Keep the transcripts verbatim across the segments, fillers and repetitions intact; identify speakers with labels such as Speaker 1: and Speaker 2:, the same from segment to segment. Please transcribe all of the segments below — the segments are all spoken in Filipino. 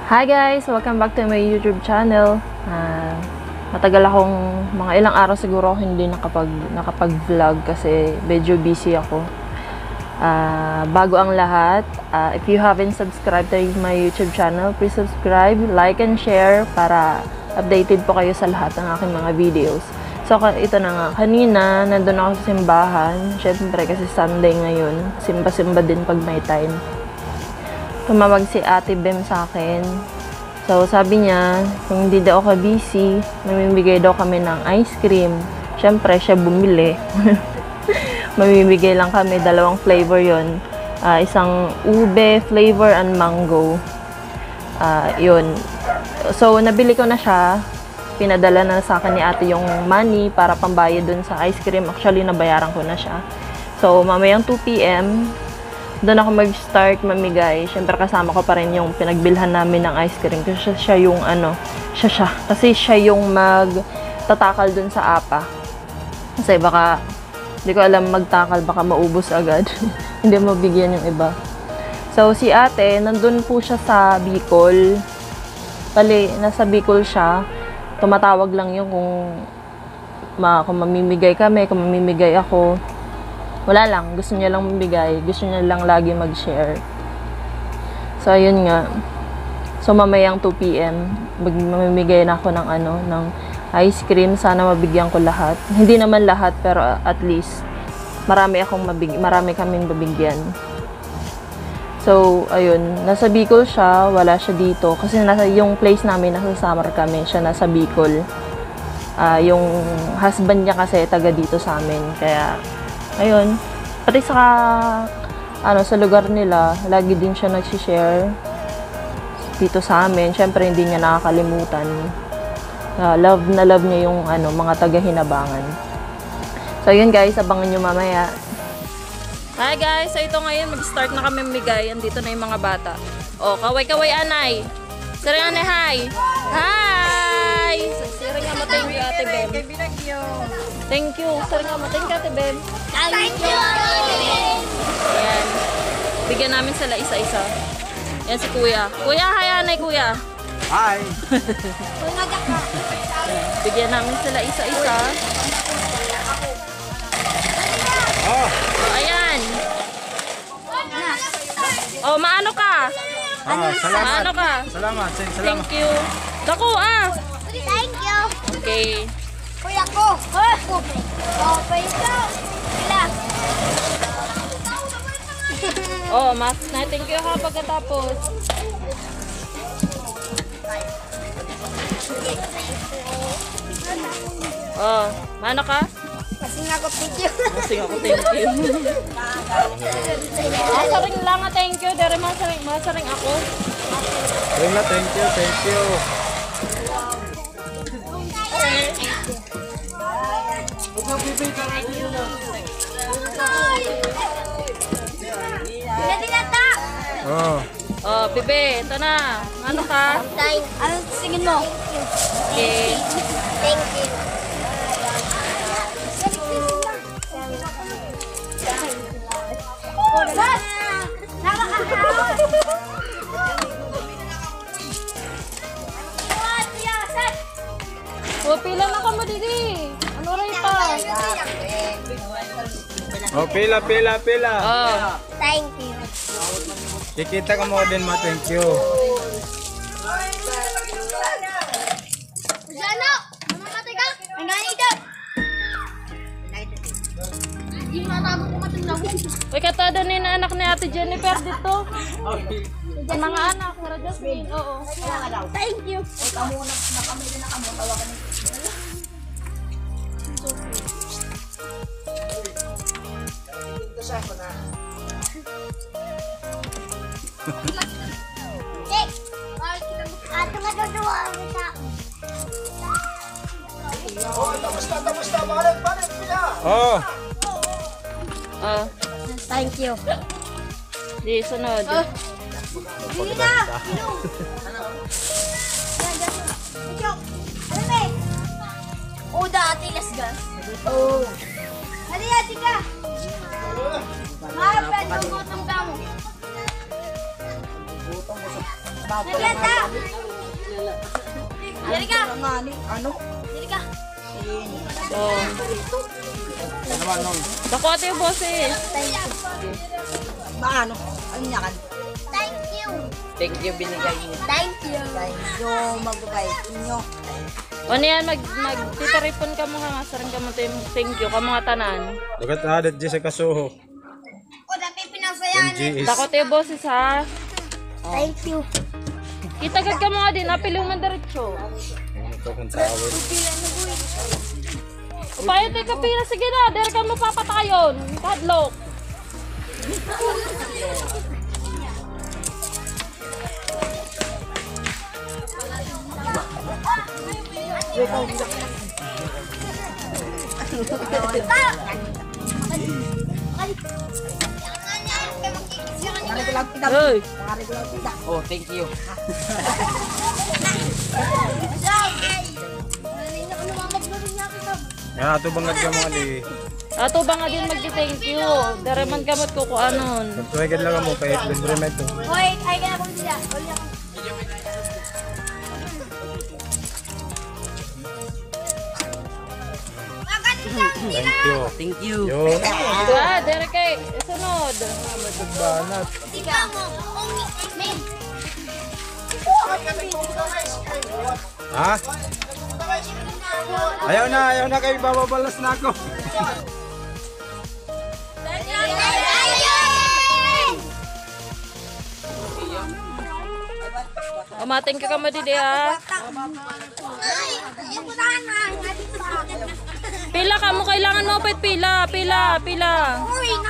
Speaker 1: Hi guys! Welcome back to my YouTube channel. Uh, matagal akong, mga ilang araw siguro ako hindi nakapag, nakapag-vlog kasi medyo busy ako. Uh, bago ang lahat, uh, if you haven't subscribed to my YouTube channel, please subscribe, like, and share para updated po kayo sa lahat ng aking mga videos. So, ito na nga. Kanina, nandun ako sa simbahan. Syempre, kasi Sunday ngayon. Simba-simba din pag may time. Tumawag si Ate Bem sa akin. So, sabi niya, kung hindi daw ako busy, mamimigay daw kami ng ice cream. Syempre, siya bumili. Mamimigay lang kami, dalawang flavor yon, uh, isang ube flavor and mango. Uh, yun. So, nabili ko na siya. Pinadala na sa akin ni ate yung money para pambayad dun sa ice cream. Actually, nabayaran ko na siya. So, mamayang two P M, doon ako mag-start mamigay. Siyempre kasama ko pa rin yung pinagbilhan namin ng ice cream. Kasi siya, siya yung ano, siya siya. Kasi siya yung magtatakal doon sa apa. Kasi baka, hindi ko alam magtakal, baka maubos agad. Hindi mabigyan yung iba. So, si ate, nandun po siya sa Bicol. Pali, nasa Bicol siya. Tumatawag lang yung kung, ma, kung mamimigay kami, kung mamimigay ako. Wala lang, gusto niya lang mabigay, gusto niya lang lagi mag-share. So, ayun nga. So, mamayang two P M, mamimigay na ako ng ano, ng ice cream. Sana mabigyan ko lahat. Hindi naman lahat, pero at least, marami akong mabig marami kaming mabigyan. So, ayun, nasa Bicol siya, wala siya dito. Kasi nasa, yung place namin, nasa Samar kami, siya nasa Bicol. Uh, yung husband niya kasi, taga dito sa amin. Kaya, ayun, pati sa, ano, sa lugar nila, lagi din siya nagsishare dito sa amin. Siyempre, hindi niya nakakalimutan. Uh, love na love niya yung, ano, mga taga-hinabangan. So, yun guys, abangan nyo mamaya. Hi guys, so ito ngayon, mag-start na kami migay. Andito na yung mga bata. O, kaway-kaway anay. Sering anay, hi! Hi! Sering nga mo, thank you, Ate Bem. Thank you. Sering nga mo, thank you, Ate Bem.
Speaker 2: Thank you!
Speaker 1: Ayan. Bigyan namin sila isa-isa. Ayan si Kuya. Kuya, hi anay, Kuya.
Speaker 3: Hi!
Speaker 1: Bigyan namin sila isa-isa.
Speaker 3: Oh!
Speaker 1: Ayan. Oh, maano ka?
Speaker 3: Ah, salamat.
Speaker 1: Maano ka?
Speaker 3: Salamat, say, salamat.
Speaker 1: Thank you. Dako ah.
Speaker 2: Thank you!
Speaker 1: Okay.
Speaker 2: Kuya ko! Okay ko! Sila!
Speaker 1: Oh, mas na thank you ha pagkatapos. Oh, maano ka?
Speaker 2: Kasi nga ko thank you!
Speaker 1: Kasi ako thank you. Masaring lang ah, thank you. Dari masaring, masaring ako.
Speaker 3: Rina, thank you, thank you.
Speaker 2: Pwede na ta!
Speaker 3: Oh.
Speaker 1: Oh, bebe, ito na. Ano ka?
Speaker 2: Thank you! Ano singin mo?
Speaker 1: Okay.
Speaker 2: Thank you! Bas!
Speaker 1: Oh, pila na ka mo, Didi. Ano rin pa?
Speaker 3: Oh, pila, pila, pila.
Speaker 1: Oh.
Speaker 2: Thank you!
Speaker 3: Kikita ka mo din ma, thank you.
Speaker 2: Jano! Mamamatay ka! May nani daw! Hindi matabo ko matanda mo.
Speaker 1: Uy, katada ni na anak ni Ate Jennifer dito. Ang mga anak, Mara Jasmine. Oo.
Speaker 2: Thank you! Hey! Ato nga dodua ang isa.
Speaker 3: Oh.
Speaker 1: Oh.
Speaker 2: Thank you.
Speaker 1: Di, sunod.
Speaker 2: Hindi na! Ano? Ano ba eh? O dati, lasgas. Oo. Hali, ati ka! Marap ka, ito mo itong damo. Naglata! Dali ka!
Speaker 4: Ano?
Speaker 2: Dali ka!
Speaker 1: Oh.
Speaker 3: Ano naman nun?
Speaker 1: Dako ate yung boses.
Speaker 4: Maano? Ano niya kan?
Speaker 2: Thank you!
Speaker 4: Thank you binigay niyo.
Speaker 2: Thank you!
Speaker 4: Thank you, magbabay inyo.
Speaker 1: O niyan, mag, mag, titaripon ka mga nga, sarang ka mo thank you, ka mga tanan.
Speaker 3: Lugat adat di sa kasuho.
Speaker 2: O, dati pinasayan.
Speaker 3: M G is.
Speaker 1: Dako ate yung boses ha.
Speaker 2: Thank you.
Speaker 1: Kitagad ka mga din, apiliw man diretso.
Speaker 3: Ano to kung tawid?
Speaker 1: Upaya tayo kapira, sige na, dere ka mo papatayon. Kadlok. Hey.
Speaker 4: Oh, thank you.
Speaker 3: Yan, ato bangad ka mga di.
Speaker 1: Ato ba nga din magdi-thank you? Dere man gamot ko kung anon.
Speaker 3: Magtuwagad lang mo kay libre na ito.
Speaker 2: Hoy, ay ka na kung sila.
Speaker 3: Thank you.
Speaker 4: Thank you.
Speaker 3: Yun.
Speaker 1: Ah, dere kay sunod.
Speaker 3: Banat.
Speaker 2: Ikaw mo. Men.
Speaker 3: Ha? Ayaw na, ayaw na kayo, bababalas na ako.
Speaker 1: Umating ka ka mo didi ha. Pila ka mo, kailangan mo pit pila, pila, pila.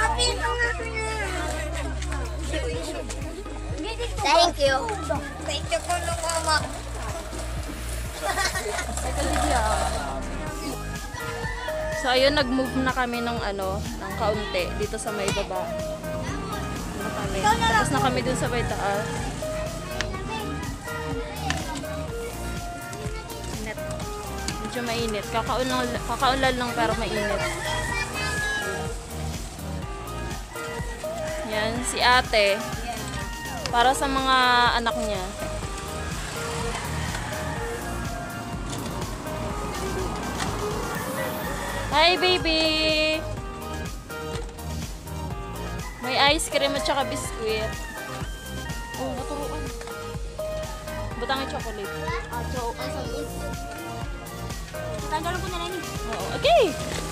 Speaker 2: Thank you. Thank you po nung mama.
Speaker 1: So ayun, nag-move na kami ng ano, ng kaunti dito sa may baba. Na kami. Tapos na kami dun sa may taas. Init. Medyo mainit. Kakaunlan, kakaunlan lang pero mainit. Yan, si ate. Para sa mga anak niya. Hi, baby! May ice cream at saka biskuit. Oh, naturuan. Butang yung chocolate.
Speaker 2: Ah, so, ang sabi. Tanggalin ko na lang eh.
Speaker 1: Oo, okay!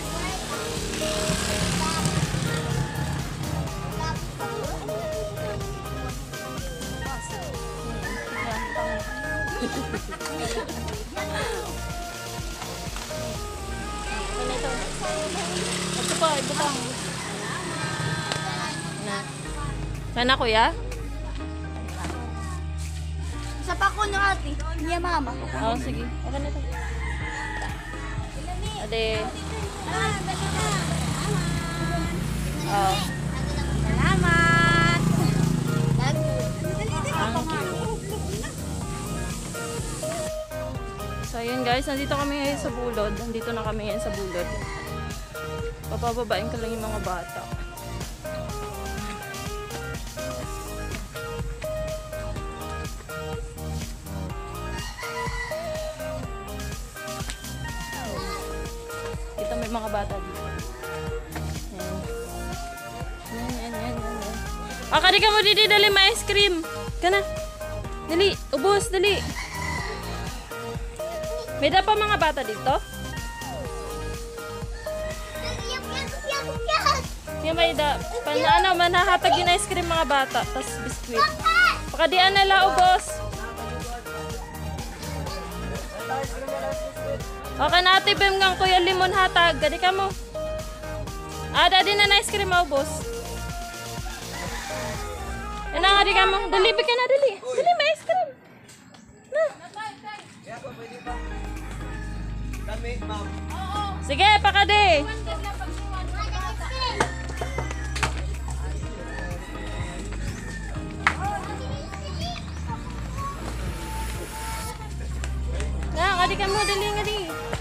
Speaker 1: Ano ito? Ito pa, butang. Na. Sana kuya?
Speaker 2: Sa pako ng ate. Niya mama.
Speaker 1: Oo, sige. Okay na ito. Ade. Oo.
Speaker 2: Salamat.
Speaker 1: Thank you. So ayun guys, nandito kami ngayon sa bulod. Nandito na kami ngayon sa bulod. Papababain ko lang yung mga bata. Dito may mga bata dito. Ayan. Ayan, ayan, ayan, ayan. Ah, kani ka mo didi, dali ma ice cream. Kana. Dali, ubos, dali. May da pa mga bata dito? Yung may da, pan, ano, manahatag yung ice cream mga bata, tas biskuit. Pakadian nila, ubos. Okay na ate, bim ngang kuya limon hatag. Gadi ka mo. Ah, dadi na na ice cream, ubos. Yan na, gadi ka mo. Dali, bigyan na, dali. Dali, may ice cream. Na. Sige, pakade. Na, ngadi ka mo, dali, ngadi.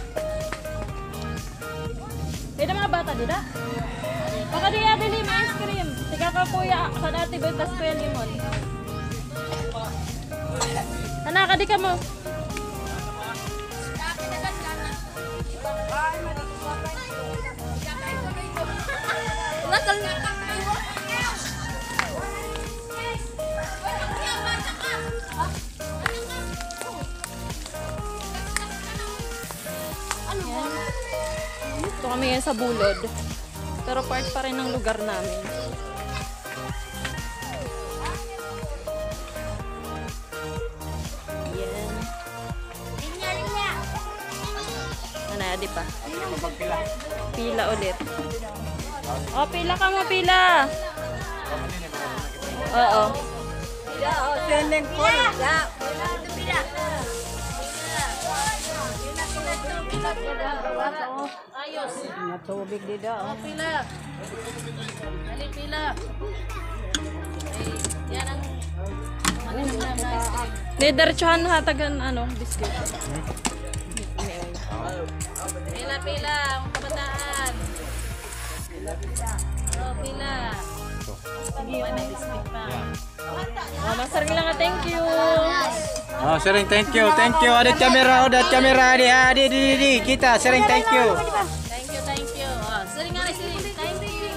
Speaker 1: Pwede mga bata, dida? Pakade ya, dali, may ice cream. Tiga ka kuya, sa dati ba, tas kuya limon. Anak, kadi ka mo.
Speaker 2: Nakal
Speaker 1: Ito kami ngayon sa Bulod. Pero part pa rin ng lugar namin. Yan. Ano, di pa? Pila ulit. Oh, pila ka mo, pila. Oo.
Speaker 4: Swimming pool. Yeah.
Speaker 1: Ayos.
Speaker 4: Matubig dito.
Speaker 1: Oh, pila. Dali, pila. Ay, yan ang ano na naman. Diretsuhan hatagan ano, biscuit. Pila, pila, ang kabataan. Oh, pila. Sige, may biscuit pa. Oh, masaring lang, thank you.
Speaker 3: Oh, sering thank you, thank you. Ada kamera, ada kamera, di, di, di, di. Kita sering thank you.
Speaker 1: Thank you, thank you. Oh, sering nga, sering. Thank you.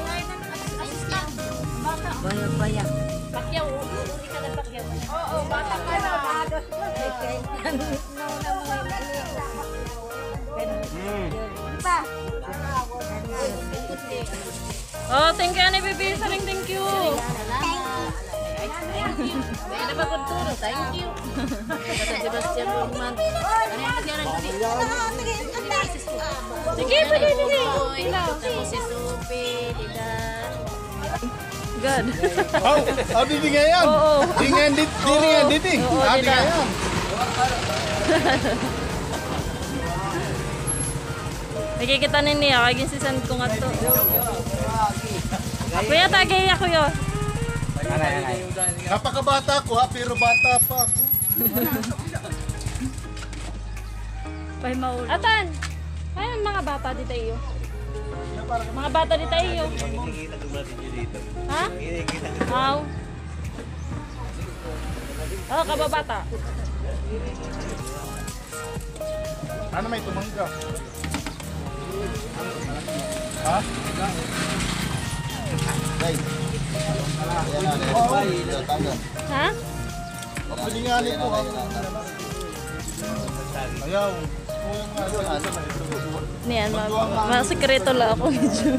Speaker 4: Bayang bayang.
Speaker 1: Pakyaw, uli ka na pakyaw. Oo, bata ka na. Oh, thank you, Ani Bibi. Saling thank you. May napapagturo, thank you. Kata Sebastian Roman. Ano yung kasiyaran ko dito? Sige, pwede, pwede. Tapos si Sophie, Dida. Good.
Speaker 3: Oh, oh, di di ngayon.
Speaker 1: Oo.
Speaker 3: Di ngayon, di, di ngayon, di, di.
Speaker 1: Oo,
Speaker 3: Ah,
Speaker 1: di
Speaker 3: di
Speaker 1: na.
Speaker 3: ngayon.
Speaker 1: Nakikita ninyo, kaging sisan ko nga to. Kuya, tagay ako yun.
Speaker 3: Napakabata ko ha, pero bata pa ako.
Speaker 1: Pay maulo. Atan! Ay, mga bata dito iyo. Mga bata dito iyo. Ha? Aw. Oh, kababata.
Speaker 3: Ano may tumangga? Ha?
Speaker 1: Ha?
Speaker 3: Pilingali ko. Ayaw.
Speaker 1: Niyan, ma ma sekreto lang ako medyo.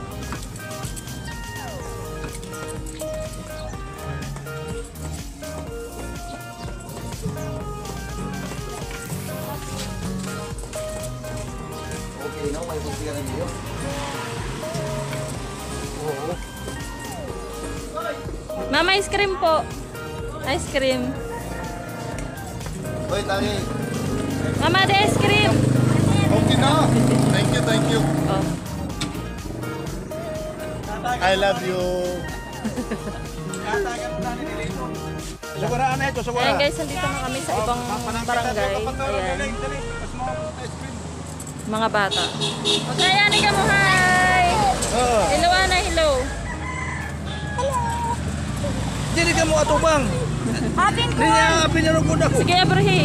Speaker 3: Okay, now may pagsigaran niyo.
Speaker 1: Mama, ice cream po. Ice cream.
Speaker 3: Hoy, tari.
Speaker 1: Mama, the ice cream.
Speaker 3: Okay na. Thank you, thank you.
Speaker 1: Oh.
Speaker 3: I love you. Suguraan na ito,
Speaker 1: Ayan
Speaker 3: suguraan.
Speaker 1: guys, nandito na kami sa ibang barangay. Ayan. Mga bata. Okay, ani ka mo, hi!
Speaker 3: Oh.
Speaker 1: Hello, Ana, hello.
Speaker 3: Dili ka mo atubang.
Speaker 2: Apin ko.
Speaker 3: Niya pinarugod ako.
Speaker 1: Sige, Abrahi.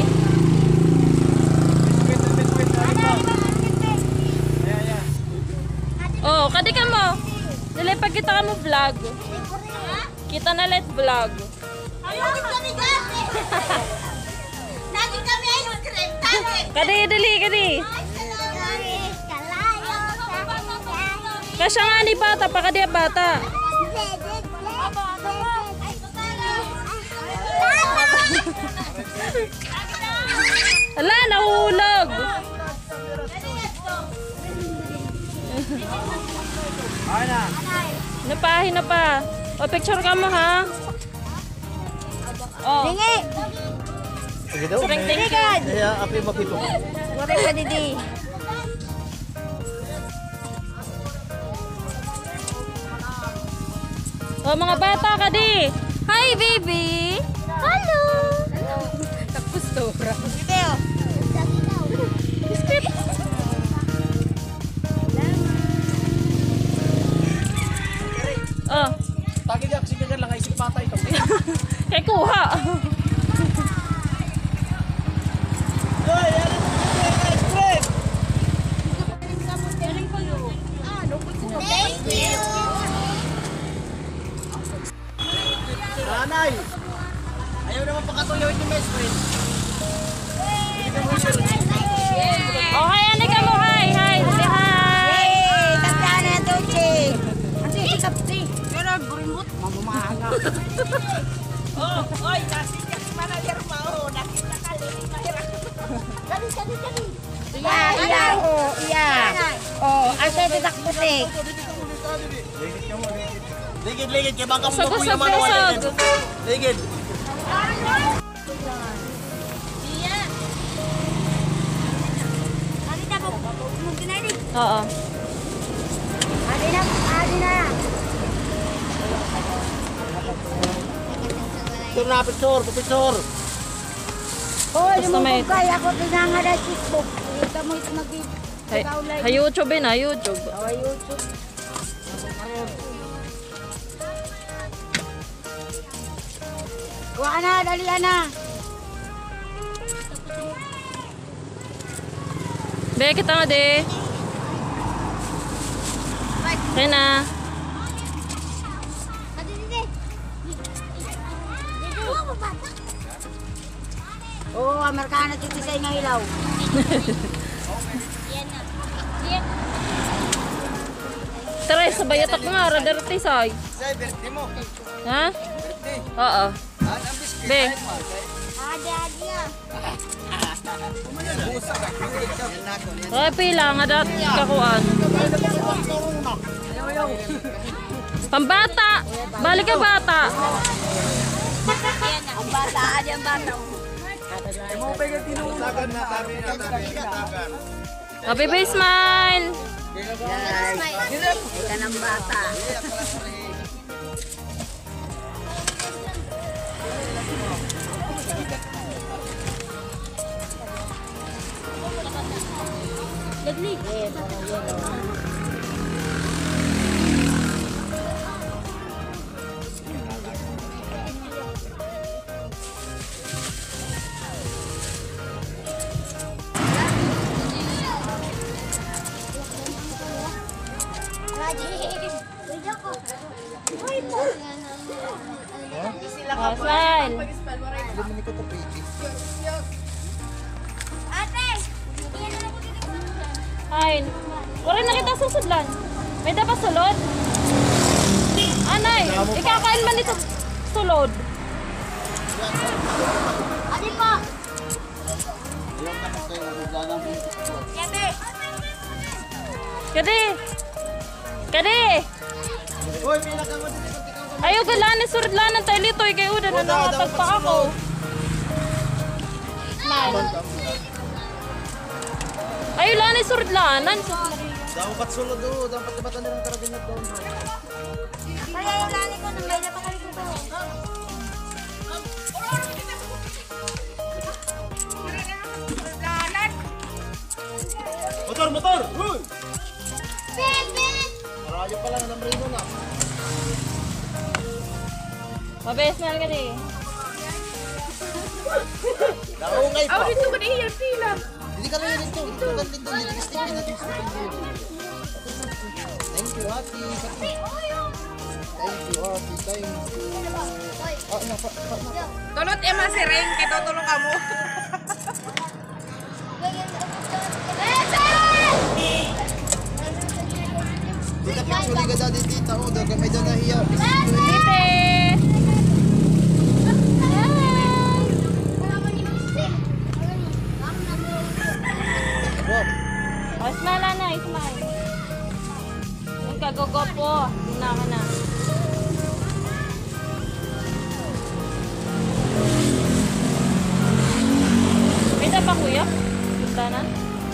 Speaker 1: Oh, kadi ka mo. Dili pag kita ka mo vlog. Kita na let vlog.
Speaker 2: Ayun kami gati. Lagi kami ice cream. Tagi.
Speaker 1: Kadi, dili, kadi. Kasya nga ni bata, pa kadi bata. Ala, nahulog. Ano pa, hina pa. O, picture ka mo, ha? Oh.
Speaker 2: Ringi.
Speaker 3: Sige daw.
Speaker 1: Saring thank you.
Speaker 3: Kaya api mapito.
Speaker 2: Wari pa didi.
Speaker 1: Oh, mga bata ka di. Hi, baby. Hello. Tapos tora.
Speaker 2: Video.
Speaker 1: Biscuit. Oh,
Speaker 3: Tagi di ako sige lang isip patay to.
Speaker 1: kay kuha.
Speaker 4: Ate, titak putik.
Speaker 5: Ligid, ligid. Kaya baka
Speaker 1: Usog,
Speaker 5: mo
Speaker 1: usog,
Speaker 5: yung mga wala
Speaker 1: usog.
Speaker 5: Ligid.
Speaker 2: Iya. Adi na po. Mungkin na rin.
Speaker 1: Oo.
Speaker 2: Adi na, adi na.
Speaker 5: Picture na, picture. Picture.
Speaker 4: Hoy,
Speaker 1: Basta may-
Speaker 4: lumubog kaya ako pinangada Facebook. Dito mo ito mag
Speaker 1: Hay, hay YouTube eh na, YouTube.
Speaker 4: Oh, YouTube. Kuha na, dali na.
Speaker 1: Be, kita nga de. Kaya na.
Speaker 2: Adi, di, di. Dito ako, bata.
Speaker 4: Oo, oh, Amerikano titisay ng ilaw.
Speaker 2: Yan na. Yan.
Speaker 1: Tara, sabay atak nga, radar tisay.
Speaker 5: Say, birthday mo.
Speaker 1: Ha?
Speaker 5: Birthday.
Speaker 1: Oo.
Speaker 5: Ah, ang biscuit.
Speaker 1: Be.
Speaker 2: Adi, adi ah.
Speaker 1: Kaya pila nga dat kakuan. Pambata! Balik ka bata!
Speaker 2: Yan na. Ang bata, adi ang bata.
Speaker 1: Happy Bay Smile!
Speaker 4: Ika ng bata.
Speaker 2: Lagli.
Speaker 1: Oh, smile!
Speaker 2: Ate!
Speaker 1: Ay, wala na kita susudlan. May dapat sulod? Anay, ikakain man ito sulod.
Speaker 2: Adi pa! Yate!
Speaker 1: Kadi! Kadi!
Speaker 5: Hoy, pila ka mo dito.
Speaker 1: Ayaw ka lanin, surod lanan tayo litoy kay Uda na nakatagpa ako. Smile. Ayaw lanin, surod lanan.
Speaker 5: Dapat sulod do, dapat tibatan nilang karabinat doon.
Speaker 2: Kaya yung lani ko, nang may napakali ko to.
Speaker 5: Motor, motor! Hoy!
Speaker 2: Ben, Ben!
Speaker 5: Marayo pa lang ng rino na.
Speaker 1: Mabay, smile ka di.
Speaker 5: Naungay pa.
Speaker 1: dito ka di yung sila.
Speaker 5: Hindi ka rin dito. Dito ka dito. Dito ka stick na dito. Thank you, Ate. Thank you, Ate. Thank you. Ah, na, pa, pa, pa.
Speaker 6: Tulot e masireng kay tutulong ka mo.
Speaker 5: Dito ka picture ka dati dito. Oh, daga may danahiya.
Speaker 1: Lipe!
Speaker 5: Wow.
Speaker 1: O, smile na, smile. Yung kagogo po. Tingnan ka na. May pa kuya? Punta na?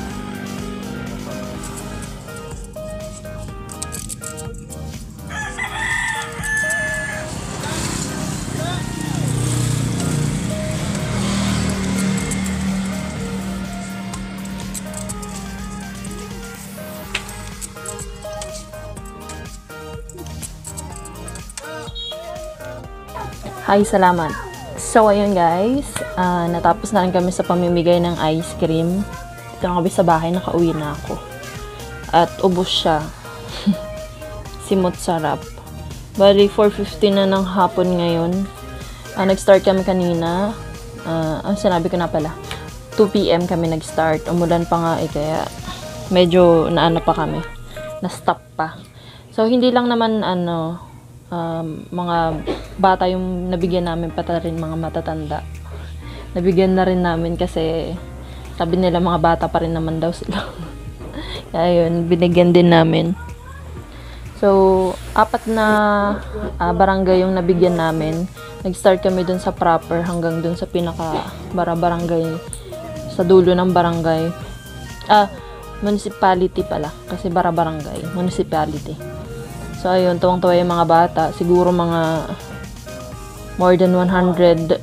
Speaker 1: Hi, salamat. So, ayun guys, ah, natapos na rin kami sa pamimigay ng ice cream. Dito na kami sa bahay, nakauwi na ako. At ubos siya. Simot sarap. Bali, four fifteen na ng hapon ngayon. Ah, nag-start kami kanina. Ah, ang sinabi ko na pala, two p m kami nag-start. Umulan pa nga eh, kaya medyo naano pa kami. Na-stop pa. So, hindi lang naman ano, um, mga bata yung nabigyan namin, pata rin mga matatanda. Nabigyan na rin namin kasi sabi nila mga bata pa rin naman daw sila. Kaya yun, binigyan din namin. So, apat na uh, barangay yung nabigyan namin. Nag-start kami dun sa proper hanggang dun sa pinaka bara barangay, sa dulo ng barangay. Ah, municipality pala. Kasi bara barangay, municipality. So, ayun, tuwang-tuwa yung mga bata. Siguro mga more than one hundred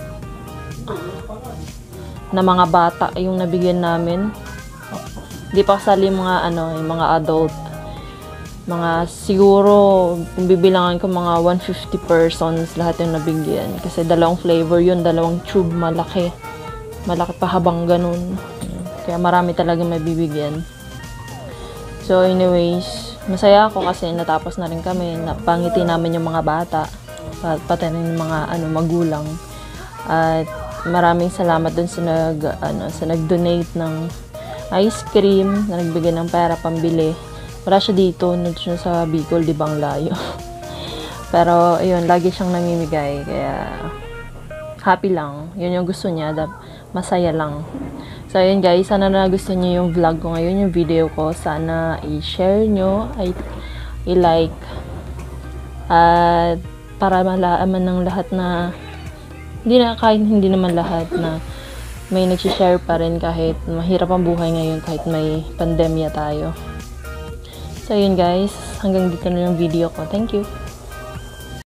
Speaker 1: na mga bata yung nabigyan namin. Hindi pa kasali yung mga ano, yung mga adult. Mga siguro kung bibilangan ko mga one hundred fifty persons lahat yung nabigyan kasi dalawang flavor yun, dalawang tube, malaki. Malaki pa habang ganun. Kaya marami talaga mabibigyan. So anyways, masaya ako kasi natapos na rin kami. Napangiti namin yung mga bata. Pati rin yung mga ano, magulang. At maraming salamat dun sa nag ano, sa nag-donate ng ice cream, na nagbigay ng pera pambili. Wala siya dito, nandun siya sa Bicol, di bang layo. Pero ayun, lagi siyang namimigay, kaya happy lang. Yun yung gusto niya, masaya lang. So ayun guys, sana na gusto niyo yung vlog ko ngayon, yung video ko. Sana i-share nyo, ay i-like, at para malaman ng lahat na hindi na, kahit hindi naman lahat, na may nag-share pa rin kahit mahirap ang buhay ngayon, kahit may pandemya tayo. So yun guys, hanggang dito na yung video ko. Thank you.